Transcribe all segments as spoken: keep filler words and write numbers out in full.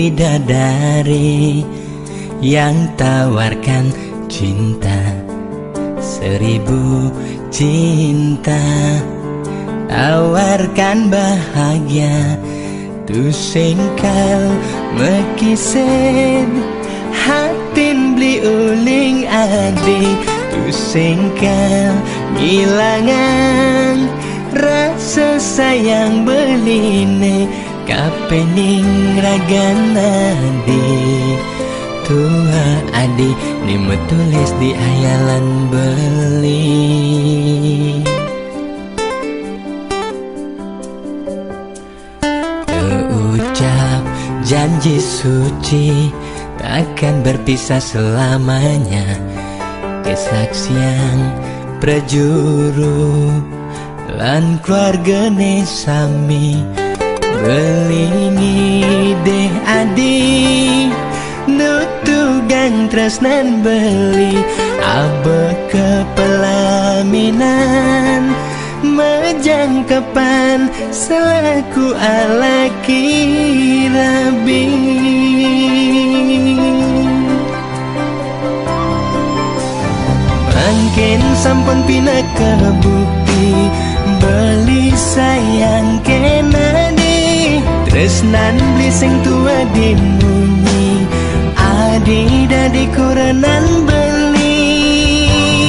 bidadari yang tawarkan cinta, seribu cinta, tawarkan bahagia, tu singkal mekisen hatin beli uling adi, tu singkal ngilangan rasa sayang beline kapening ragana di tua adi ni tulis di ayalan beli. Terucap janji suci takkan berpisah selamanya, kesaksian prajuru lan keluargane sami belingi deh adi nutugang tresnan beli abe kepelaminan majangkepan selaku alaki rabi. Mungkin sampun pina kebukti beli sayang kenani tresnan beli sing tua dimunyi adi dadi kurenan beli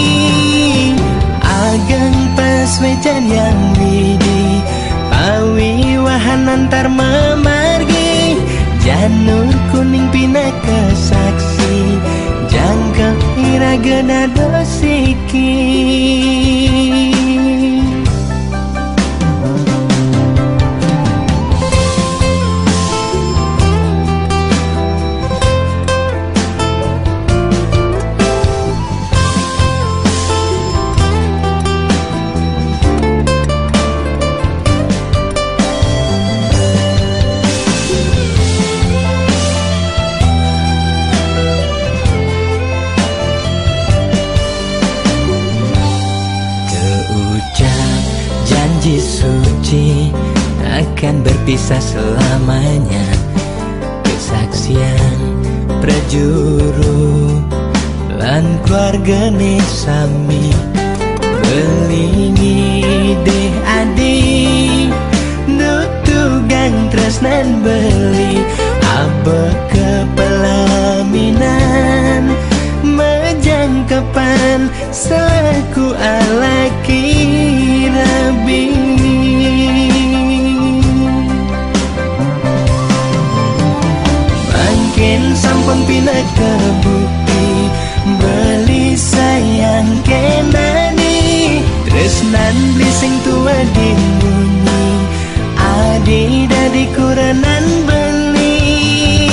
ageng pas wejan yang widi pawi wahan antar memargi janur kuning pina kesaksi jangka iragana dosiki. Janji suci akan berpisah selamanya, kesaksian prajuru lan keluargane sami belingi deh adi nutugang tresnan beli abe kepelaminan majangkepan selaku alaki rabi. Mungkin sampun pina kebukti beli sayang kenani tresnan beli sing tua dimunyi adi dadi kurenan beli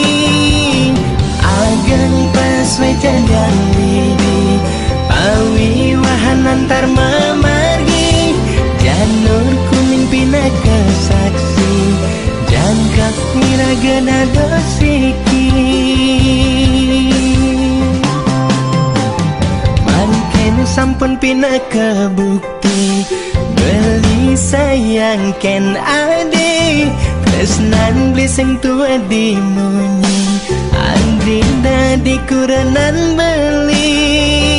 ageng pas wejan yang widi pawi wahan antar memargi janur kuning pina kesaksi jangka iragana dosiki. Mungkin sampun pina kebukti beli sayang ken adi tresnan beli sing tua dimunyi andri dadi kurenan beli